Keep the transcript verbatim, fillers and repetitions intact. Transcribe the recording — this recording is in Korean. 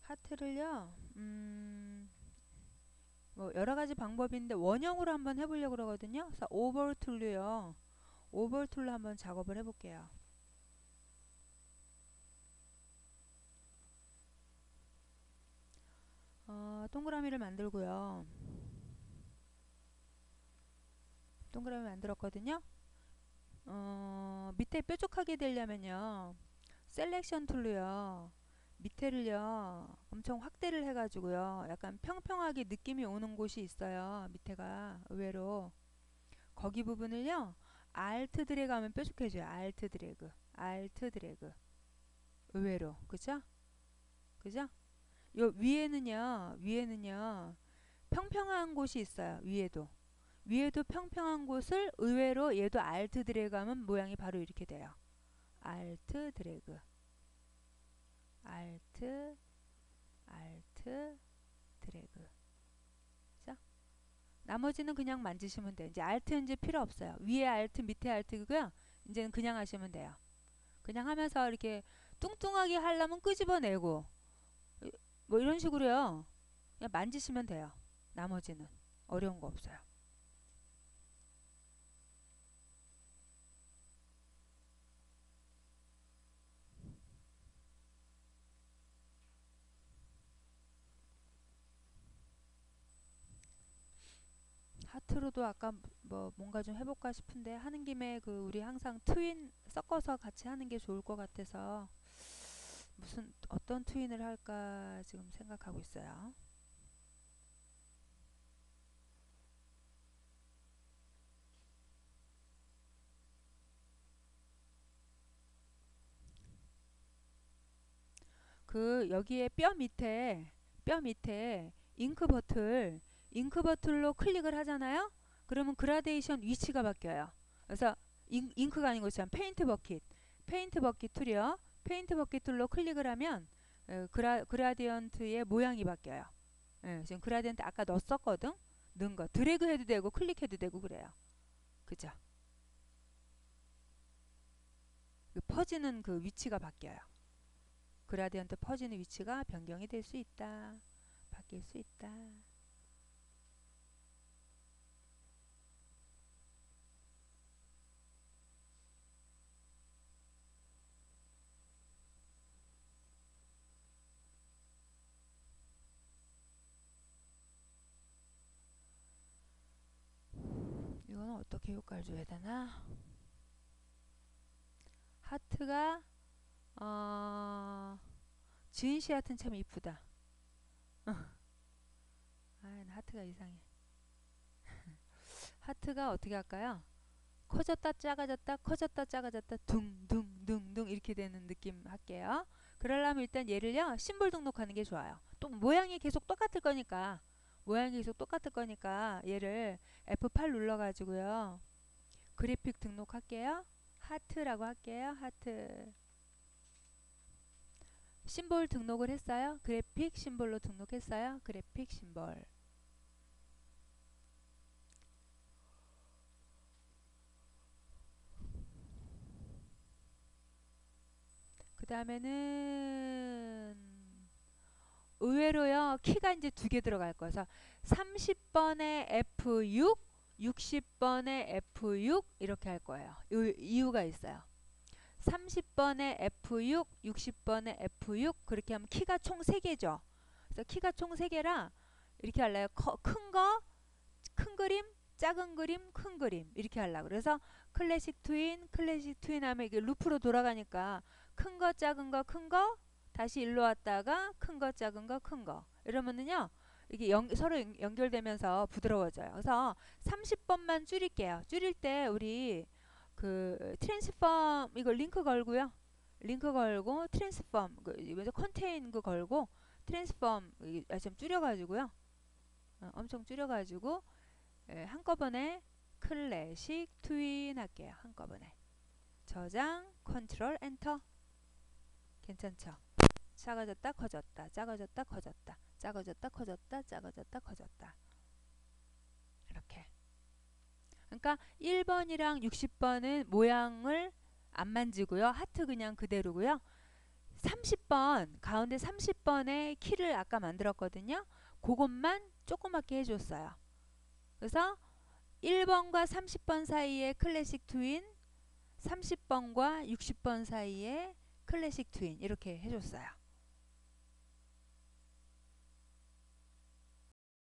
하트를요, 음, 뭐 여러 가지 방법인데 원형으로 한번 해보려고 그러거든요. 그래서 오버 툴로요. 오버 툴로 한번 작업을 해볼게요. 어, 동그라미를 만들고요. 동그라미 만들었거든요. 어, 밑에 뾰족하게 되려면요. 셀렉션 툴로요. 밑에를요. 엄청 확대를 해가지고요. 약간 평평하게 느낌이 오는 곳이 있어요. 밑에가 의외로. 거기 부분을요. 알트 드래그 하면 뾰족해져요. 알트 드래그. 알트 드래그. 의외로. 그죠? 그죠? 요 위에는요. 위에는요. 평평한 곳이 있어요. 위에도. 위에도 평평한 곳을 의외로 얘도 알트 드래그 하면 모양이 바로 이렇게 돼요. 알트 드래그. 알트 알트 드래그. 자, 나머지는 그냥 만지시면 돼요. 이제 알트는 이제 필요 없어요. 위에 알트 밑에 알트고요. 이제는 그냥 하시면 돼요. 그냥 하면서 이렇게 뚱뚱하게 하려면 끄집어내고 뭐 이런 식으로요. 그냥 만지시면 돼요. 나머지는 어려운 거 없어요. 하트로도 아까 뭐 뭔가 좀 해볼까 싶은데 하는 김에 그 우리 항상 트윈 섞어서 같이 하는 게 좋을 것 같아서 무슨 어떤 트윈을 할까 지금 생각하고 있어요. 그 여기에 뼈 밑에 뼈 밑에 잉크 버틀 잉크 버틀로 클릭을 하잖아요. 그러면 그라데이션 위치가 바뀌어요. 그래서 잉, 잉크가 아닌 것처럼 페인트 버킷 페인트 버킷 툴이요. 페인트 버킷 툴로 클릭을 하면 어, 그라, 그라디언트의 모양이 바뀌어요. 예, 지금 그라디언트 아까 넣었었거든. 넣은 거 드래그 해도 되고 클릭해도 되고 그래요. 그죠? 그 퍼지는 그 위치가 바뀌어요. 그라디언트 퍼지는 위치가 변경이 될 수 있다. 바뀔 수 있다. 이거는 어떻게 효과를 줘야 되나? 하트가 어 지은 씨 하트는 참 이쁘다. 아, 나 하트가 이상해. 하트가 어떻게 할까요? 커졌다 작아졌다 커졌다 작아졌다 둥둥둥둥 이렇게 되는 느낌 할게요. 그러려면 일단 얘를요 심볼 등록하는 게 좋아요. 또 모양이 계속 똑같을 거니까 모양이 계속 똑같을 거니까 얘를 에프 팔 눌러가지고요 그래픽 등록할게요. 하트라고 할게요. 하트 심볼 등록을 했어요. 그래픽 심볼로 등록했어요. 그래픽 심볼. 그 다음에는 의외로요 키가 이제 두 개 들어갈 거여서 삼십 번에 에프 육, 육십 번에 에프 육 이렇게 할 거예요. 이, 이유가 있어요. 삼십 번에 에프 육, 육십 번에 에프 육 그렇게 하면 키가 총 세 개죠. 그래서 키가 총 세 개라 이렇게 할래요. 큰 거, 큰 그림, 작은 그림, 큰 그림 이렇게 하려고. 그래서 클래식 트윈, 클래식 트윈 하면 이게 루프로 돌아가니까 큰 거, 작은 거, 큰 거 다시 일로 왔다가 큰 거, 작은 거, 큰 거 이러면은요 이게 연, 서로 연결되면서 부드러워져요. 그래서 삼십 번만 줄일게요. 줄일 때 우리 그 트랜스폼 이거 링크 걸고요. 링크 걸고 트랜스폼 그 컨테인 그 걸고 트랜스폼 좀 줄여가지고요. 어, 엄청 줄여가지고 예, 한꺼번에 클래식 트윈 할게요. 한꺼번에 저장 컨트롤 엔터. 괜찮죠? 작아졌다 커졌다 작아졌다 커졌다 작아졌다 커졌다 작아졌다 커졌다 이렇게. 그러니까 일 번이랑 육십 번은 모양을 안 만지고요. 하트 그냥 그대로고요. 삼십 번 가운데 삼십 번의 키를 아까 만들었거든요. 그것만 조그맣게 해줬어요. 그래서 일 번과 삼십 번 사이에 클래식 트윈, 삼십 번과 육십 번 사이에 클래식 트윈 이렇게 해줬어요.